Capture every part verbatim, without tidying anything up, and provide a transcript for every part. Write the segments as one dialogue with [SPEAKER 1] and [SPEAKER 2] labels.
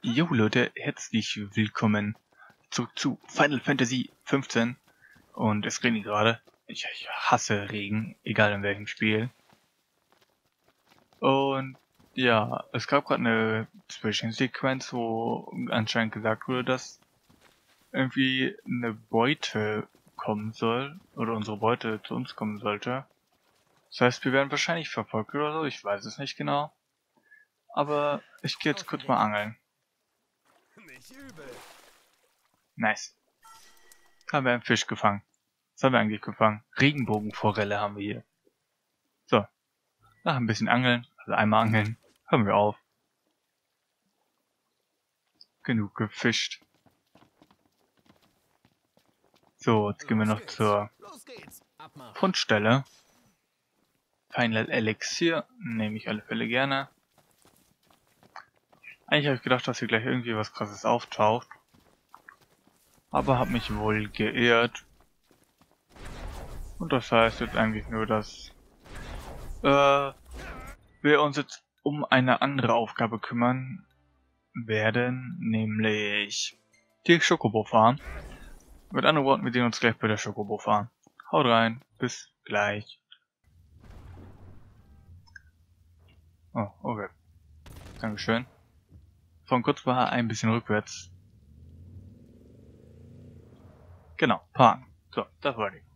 [SPEAKER 1] Jo Leute, herzlich willkommen zurück zu Final Fantasy fünfzehn. Und es regnet gerade. Ich, ich hasse Regen, egal in welchem Spiel. Und ja, es gab gerade eine Zwischensequenz, wo anscheinend gesagt wurde, dass irgendwie eine Beute kommen soll, oder unsere Beute zu uns kommen sollte. Das heißt, wir werden wahrscheinlich verfolgt oder so, ich weiß es nicht genau. Aber ich gehe jetzt kurz mal angeln. Nice. Haben wir einen Fisch gefangen. Was haben wir eigentlich gefangen? Regenbogenforelle haben wir hier. So. Nach ein bisschen angeln, also einmal angeln, hören wir auf. Genug gefischt. So, jetzt gehen wir noch zur Fundstelle. Final Elixier, nehme ich alle Fälle gerne. Eigentlich habe ich gedacht, dass hier gleich irgendwie was Krasses auftaucht. Aber habe mich wohl geirrt. Und das heißt jetzt eigentlich nur, dass äh, wir uns jetzt um eine andere Aufgabe kümmern werden, nämlich die Chocobo fahren. Mit anderen Worten, wir sehen uns gleich bei der Chocobo fahren. Haut rein, bis gleich. Oh, okay. Dankeschön. Von kurz war ein bisschen rückwärts. Genau, parken. So, das wollte ich.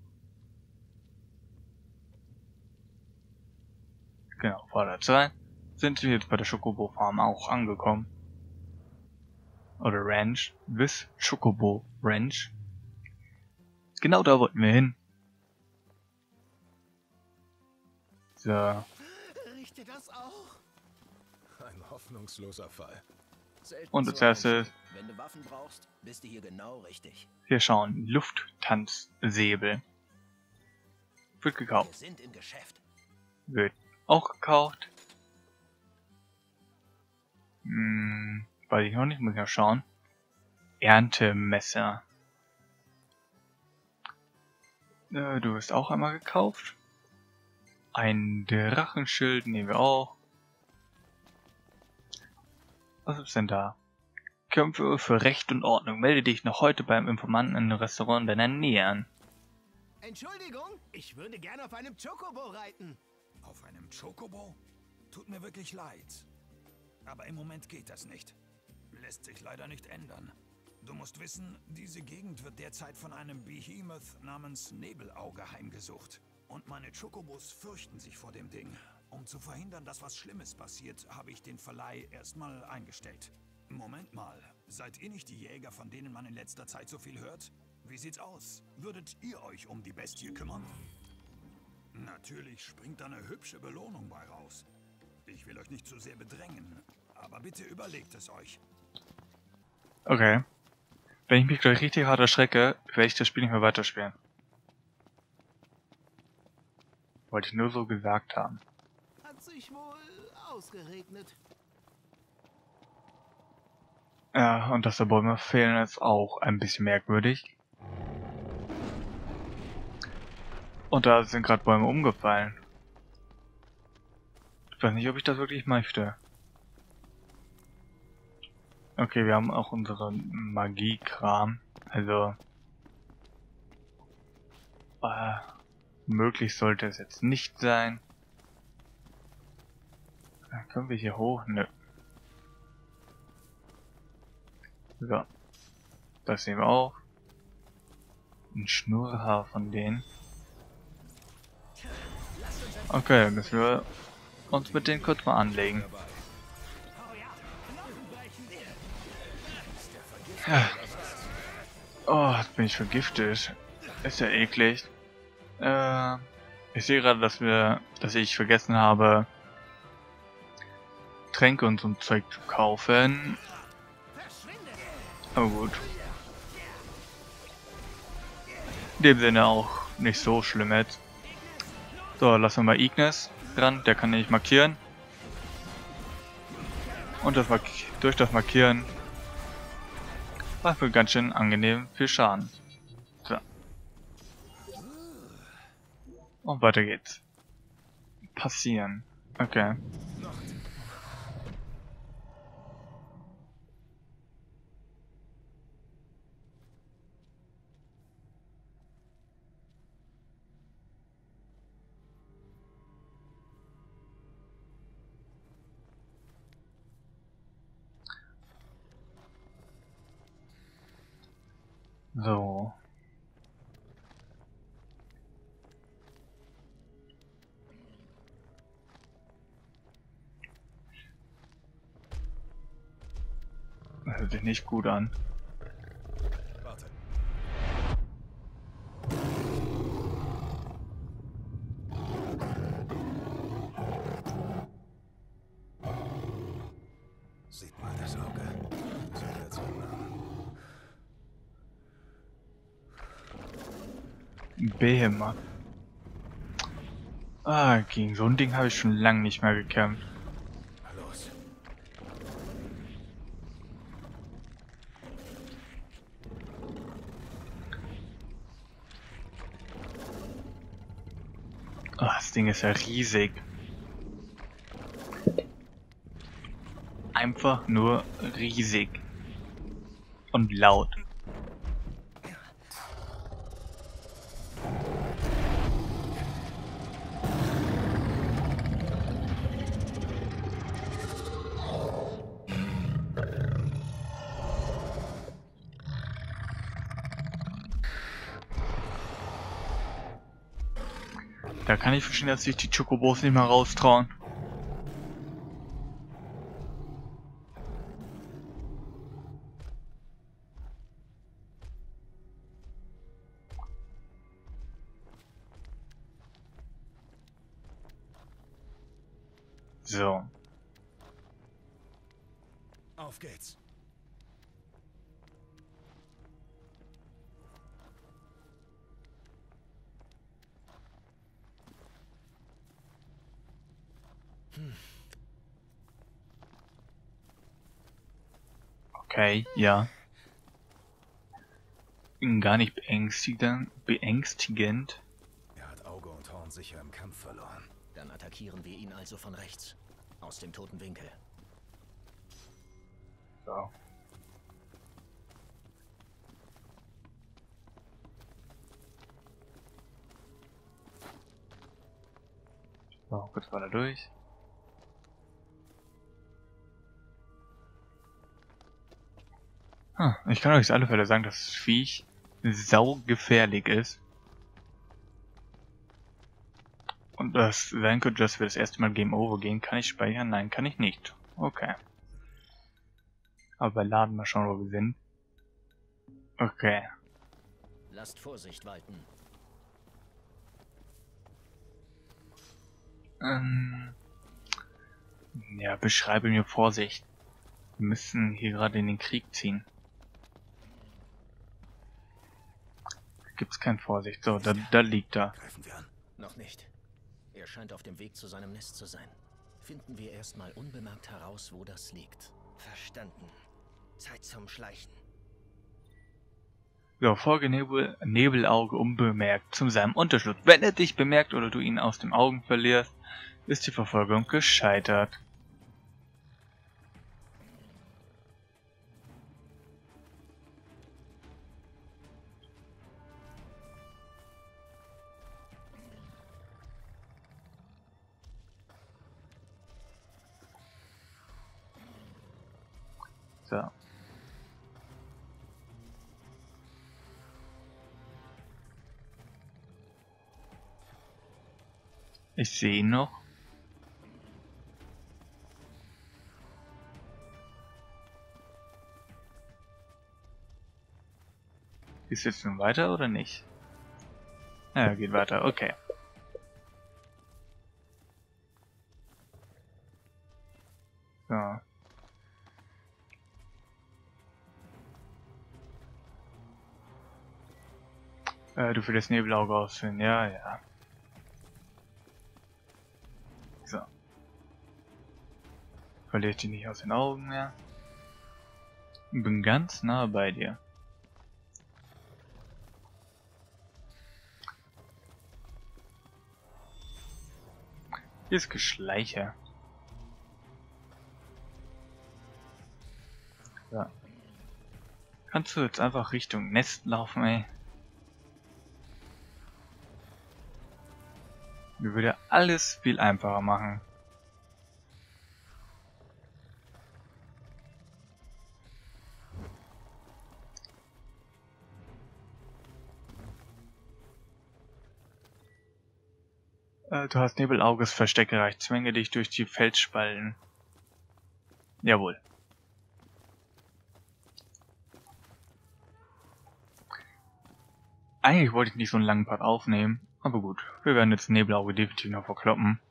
[SPEAKER 1] Genau, vorwärts rein. Sind wir jetzt bei der Chocobo Farm auch angekommen. Oder Ranch. Bis Chocobo Ranch. Genau da wollten wir hin. So.
[SPEAKER 2] Riecht ihr das auch?
[SPEAKER 3] Ein hoffnungsloser Fall.
[SPEAKER 2] Selten
[SPEAKER 1] Und als
[SPEAKER 2] so
[SPEAKER 1] erstes
[SPEAKER 2] aussehen. Wenn du Waffen brauchst, bist du hier genau richtig.
[SPEAKER 1] hier schauen. Lufttanzsäbel. Wird
[SPEAKER 2] Wir
[SPEAKER 1] gekauft.
[SPEAKER 2] sind im Geschäft.
[SPEAKER 1] Wird auch gekauft. Hm, weiß ich noch nicht, muss ich noch schauen. Erntemesser. Äh, du wirst auch einmal gekauft. Ein Drachenschild nehmen wir auch. Was ist denn da? Kämpfe für Recht und Ordnung. Melde dich noch heute beim Informanten in einem Restaurant deiner Nähe an.
[SPEAKER 4] Entschuldigung, ich würde gerne auf einem Chocobo reiten.
[SPEAKER 3] Auf einem Chocobo? Tut mir wirklich leid. Aber im Moment geht das nicht. Lässt sich leider nicht ändern. Du musst wissen, diese Gegend wird derzeit von einem Behemoth namens Nebelauge heimgesucht. Und meine Chocobos fürchten sich vor dem Ding. Um zu verhindern, dass was Schlimmes passiert, habe ich den Verleih erstmal eingestellt. Moment mal, seid ihr nicht die Jäger, von denen man in letzter Zeit so viel hört? Wie sieht's aus? Würdet ihr euch um die Bestie kümmern? Natürlich springt da eine hübsche Belohnung bei raus. Ich will euch nicht zu sehr bedrängen, aber bitte überlegt es euch.
[SPEAKER 1] Okay. Wenn ich mich gleich richtig hart erschrecke, werde ich das Spiel nicht mehr weiterspielen. Wollte ich nur so gesagt haben.
[SPEAKER 4] Hat sich wohl ausgeregnet.
[SPEAKER 1] Ja, und dass da Bäume fehlen, ist auch ein bisschen merkwürdig. Und da sind gerade Bäume umgefallen. Ich weiß nicht, ob ich das wirklich möchte. Okay, wir haben auch unseren Magiekram. Also äh, möglich sollte es jetzt nicht sein. Dann können wir hier hoch? Nö. So. Das sehen wir auch. Ein Schnurrhaar von denen. Okay, dann müssen wir uns mit denen kurz mal anlegen. Ja. Oh, jetzt bin ich vergiftet. Ist ja eklig. Äh, ich sehe gerade, dass wir, dass ich vergessen habe, Tränke und so ein Zeug zu kaufen. Aber gut. In dem Sinne auch nicht so schlimm jetzt. So, lassen wir mal Ignis dran, der kann nicht markieren. Und das Mark durch das Markieren machen wir ganz schön angenehm viel Schaden. So. Und weiter geht's. Passieren. Okay. So. Das hört sich nicht gut an.
[SPEAKER 3] Warte. Sieht mal das Auge. Sieht jetzt so nah.
[SPEAKER 1] Behemoth. Ah, gegen so ein Ding habe ich schon lange nicht mehr gekämpft.
[SPEAKER 3] Los.
[SPEAKER 1] Ah, das Ding ist ja riesig. Einfach nur riesig. Und laut. Da kann ich verstehen, dass sich die Chocobos nicht mehr raustrauen. So.
[SPEAKER 3] Auf geht's.
[SPEAKER 1] Okay, ja. Gar nicht beängstigend. beängstigend.
[SPEAKER 3] Er hat Auge und Horn sicher im Kampf verloren.
[SPEAKER 2] Dann attackieren wir ihn also von rechts. Aus dem toten Winkel.
[SPEAKER 1] So. So, kurz weiter durch. Hm, ich kann euch auf alle Fälle sagen, dass das Viech saugefährlich ist. Und das sein könnte, dass wir das erste Mal Game Over gehen. Kann ich speichern? Nein, kann ich nicht. Okay. Aber laden wir schauen, wo wir sind. Okay.
[SPEAKER 2] Lasst Vorsicht walten.
[SPEAKER 1] Ähm, ja, beschreibe mir Vorsicht. Wir müssen hier gerade in den Krieg ziehen. Da gibt's kein Vorsicht. So, da, da liegt er.
[SPEAKER 3] Greifen wir an.
[SPEAKER 2] Noch nicht. Er scheint auf dem Weg zu seinem Nest zu sein. Finden wir erstmal unbemerkt heraus, wo das liegt.
[SPEAKER 4] Verstanden. Zeit zum Schleichen.
[SPEAKER 1] So, folge Nebel, Nebelauge unbemerkt zu seinem Unterschlupf. Wenn er dich bemerkt oder du ihn aus den Augen verlierst, ist die Verfolgung gescheitert. So. Ich sehe ihn noch. Ist jetzt nun weiter oder nicht? Ja, geht weiter, okay. So. Äh, du für das Nebelauge ausfüllen, ja, ja. So. Verliere ich dich nicht aus den Augen mehr. Bin ganz nah bei dir. Hier ist Geschleicher. So. Kannst du jetzt einfach Richtung Nest laufen, ey? Mir würde alles viel einfacher machen. Äh, du hast Nebelauges Versteck erreicht. Zwänge dich durch die Felsspalten. Jawohl. Eigentlich wollte ich nicht so einen langen Part aufnehmen, aber gut. Wir werden jetzt Nebelauge definitiv noch verkloppen.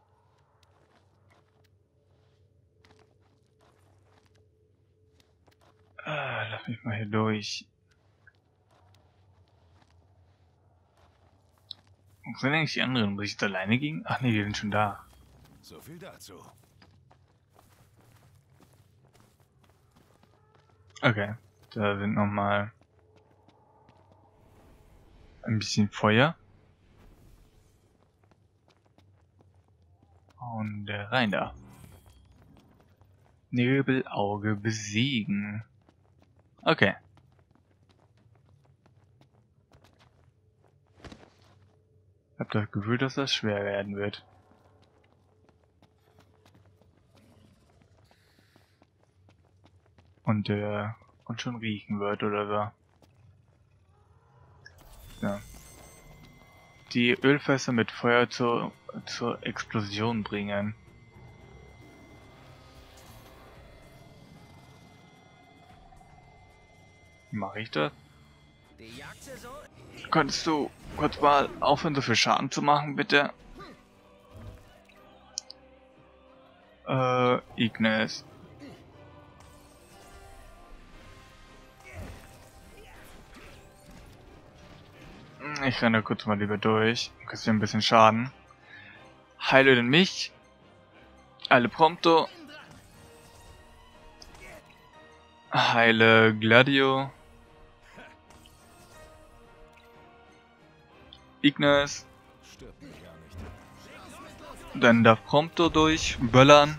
[SPEAKER 1] Äh, lass mich mal hier durch. Wo sind eigentlich die anderen? Muss ich jetzt alleine gehen? Ach nee, die sind schon da.
[SPEAKER 3] So viel dazu.
[SPEAKER 1] Okay, da sind nochmal ein bisschen Feuer. Und äh, rein da. Nebelauge besiegen. Okay. Ich hab das Gefühl, dass das schwer werden wird. Und äh, und schon riechen wird oder so. Ja. Die Ölfässer mit Feuer zur, zur Explosion bringen. Wie mache ich das?
[SPEAKER 2] Die Jagdsaison?
[SPEAKER 1] Könntest du kurz mal aufhören, so viel Schaden zu machen, bitte? Äh, Ignis. Ich renne kurz mal lieber durch. Kriegst ein bisschen Schaden. Heile den mich. Alle prompto. Heile Gladio. Ignis. Dann darf Prompto durch. Böllern.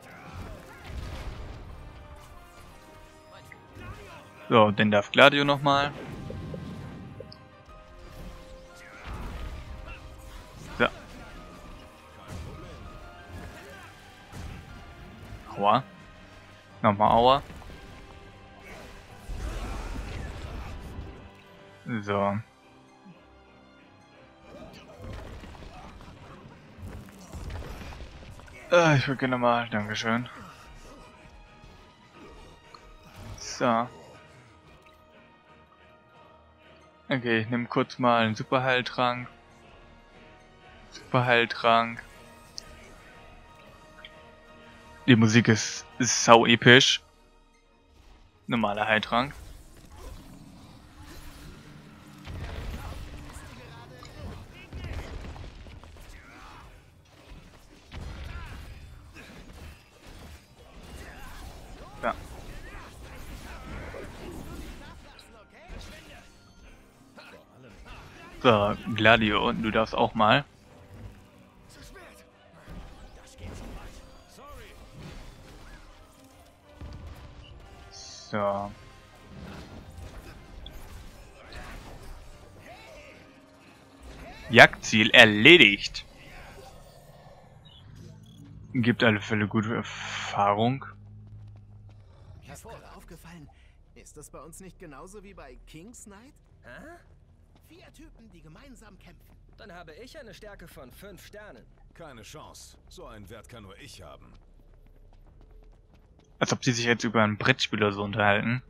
[SPEAKER 1] So, dann darf Gladio nochmal. So. Aua. Nochmal Aua. So. Äh, ich würde gerne mal. Dankeschön. So. Okay, ich nehme kurz mal einen Superheiltrank. Superheiltrank. Die Musik ist, ist sau episch. Normaler Heiltrank. Ja. So, Gladio, du darfst auch mal. So. Jagdziel erledigt. Gibt alle Fälle gute Erfahrung.
[SPEAKER 4] Ist gerade aufgefallen, ist das bei uns nicht genauso wie bei King's Knight?
[SPEAKER 2] Hä?
[SPEAKER 4] Vier Typen, die gemeinsam kämpfen.
[SPEAKER 2] Dann habe ich eine Stärke von fünf Sternen.
[SPEAKER 3] Keine Chance. So einen Wert kann nur ich haben.
[SPEAKER 1] Als ob sie sich jetzt über ein Brettspiel oder so unterhalten.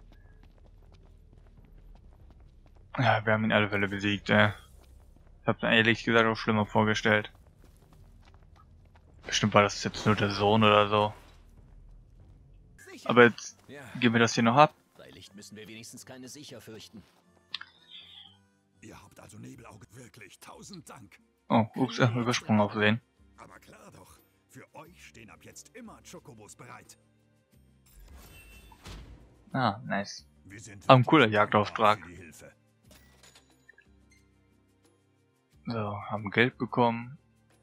[SPEAKER 1] Ja, wir haben ihn alle Fälle besiegt, äh. Ich hab's mir ehrlich gesagt auch schlimmer vorgestellt. Bestimmt war das jetzt nur der Sohn oder so.
[SPEAKER 4] Sicher.
[SPEAKER 1] Aber jetzt
[SPEAKER 3] Ja.
[SPEAKER 1] geben wir das hier noch ab.
[SPEAKER 2] Bei Licht müssen wir wenigstens keine Sicher fürchten.
[SPEAKER 3] Ihr habt also Nebelauge. Wirklich, tausend Dank.
[SPEAKER 1] Oh, ups, äh, übersprungen aufsehen.
[SPEAKER 3] Aber klar doch. Für euch stehen ab jetzt immer Chocobos bereit.
[SPEAKER 1] Ah, nice.
[SPEAKER 3] Wir sind
[SPEAKER 1] Ah, ein cooler
[SPEAKER 3] wirklich
[SPEAKER 1] Jagdauftrag.
[SPEAKER 3] dankbar für die Hilfe.
[SPEAKER 1] So, haben Geld bekommen.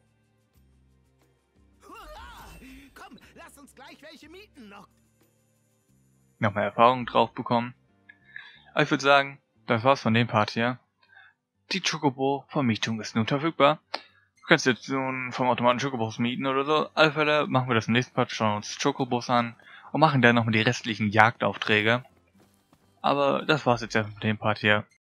[SPEAKER 4] Hurra! Komm, lass uns gleich welche mieten noch.
[SPEAKER 1] Nochmal Erfahrung drauf bekommen. Aber ich würde sagen, das war's von dem Part hier. Die Chocobo-Vermietung ist nun verfügbar. Du kannst jetzt nun vom Automaten Chocobos mieten oder so. Auf alle Fälle machen wir das im nächsten Part, schauen uns Chocobos an und machen dann nochmal die restlichen Jagdaufträge. Aber das war's jetzt ja mit dem Part hier.